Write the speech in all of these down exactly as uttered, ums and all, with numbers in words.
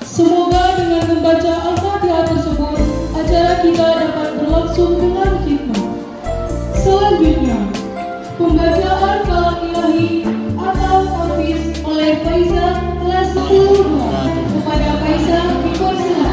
Semoga dengan membaca Al-Fatihah tersebut, acara kita dapat berlangsung dengan hikmah. Selanjutnya, pembacaan kalam ilahi atau Hafiz oleh Faizal kelas sepuluh. Kepada Faizal dipersilakan.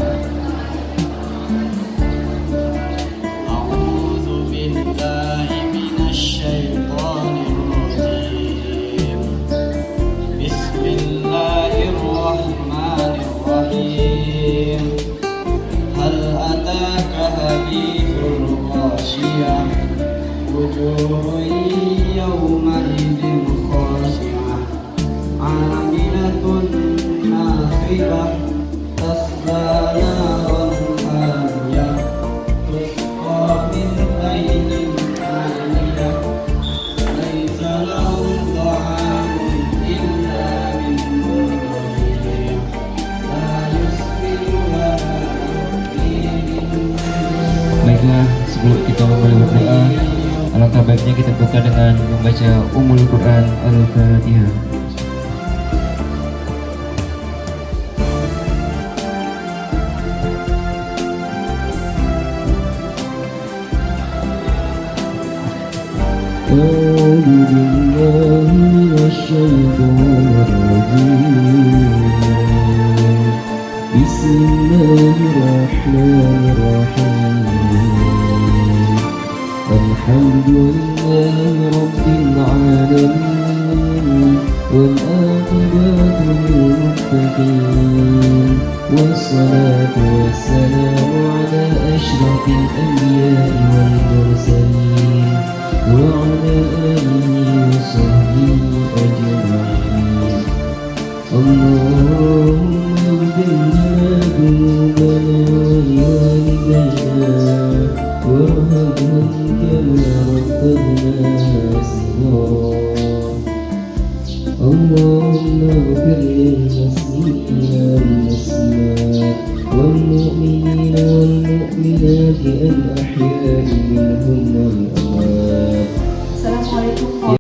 A'udzu billahi minasyaitonir rajim. Bismillahirrahmanirrahim. Hal ataka hadithul ghashiyah. Wujuhun yawma idzin khashi'ah. 'amilatun nasibah. Tasla naran hamiyah. Tusqa min aynin aniyah. Laisa lahum ta'amun illa min dhariyah. La yusbihu wa la yughni. Baiklah, sebelum kita memulai berdoa, alangkah baiknya kita buka dengan membaca Ummul Quran Al-Fatihah. A'udzu billahi minasyaitonir rajim. Bismillahirrahmanirrahim. Alhamdulillahi rabbil alamin. Wal aqibatu lil muttaqin. Wassalatu wassalamu ala asyrafil anbiya'i wal mursalin. وعلى آله وصحبه أجمعين. اللهم اغفر لنا ذنوبنا ولوالدينا وارحمهم كما ربونا صغارا. اللهم اغفر للمسلمين والمسلمات والمؤمنين والمؤمنات الأحياء منهم والأموات. Assalamualaikum.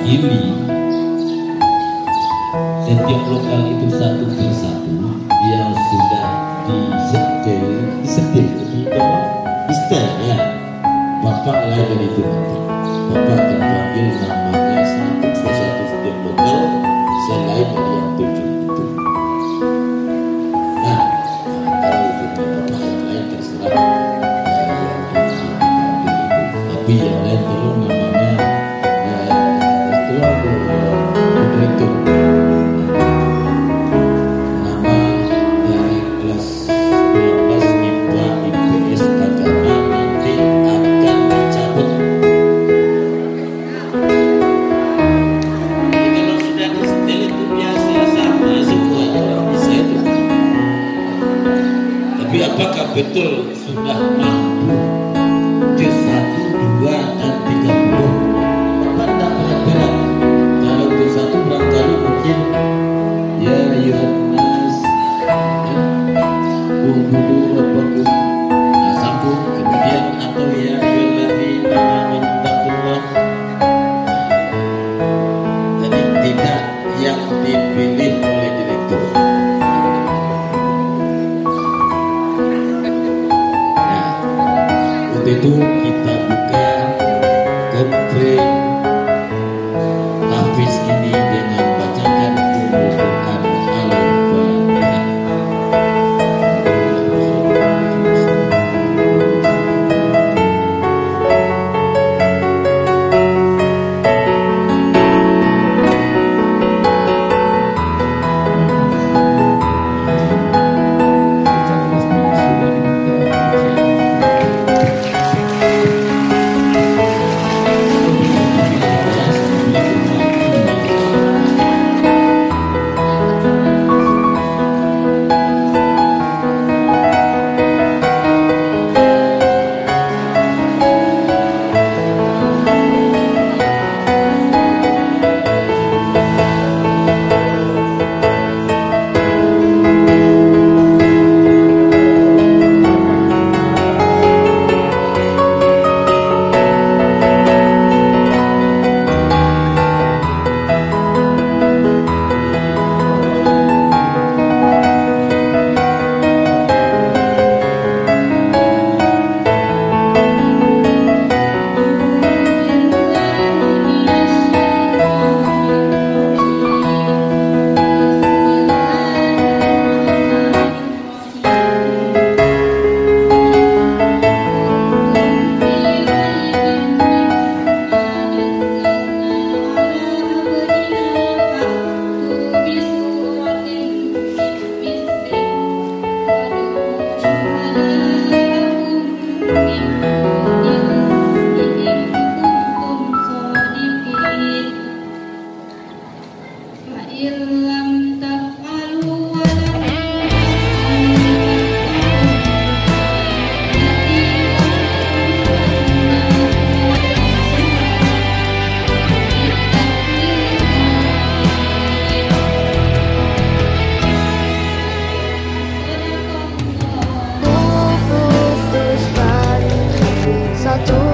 ini setiap lokal itu satu persatu yang sudah disetel disetel di dalam istel ya. Bapak lain itu nanti Bapak akan panggil namanya satu persatu setiap lokal selain dari yang tujuh itu. Nah, kalau itu Bapak yang lain terserah ya, yang dipanggil itu. Tapi yang lain tolong namanya direktur nama dari kelas dua belas I P A I P S agama nanti akan dicabut. Jadi kalau sudah di setel itu biasa sama semua orang bisa itu. Tapi apakah betul sudah mampu ke satu, dua, dan tiga puluh? Bapak tidak berat-berat. Kalau ke satu barangkali mungkin ya Yohanes kumpul apa kum nah, sambung kemudian atau ya Yohanes Aminatullah. Jadi tidak yang dipilih oleh direktur. Nah, untuk itu kita buka konflik Hafiz ini dengan bacakan Ummul Quran Al-Fatihah. Satu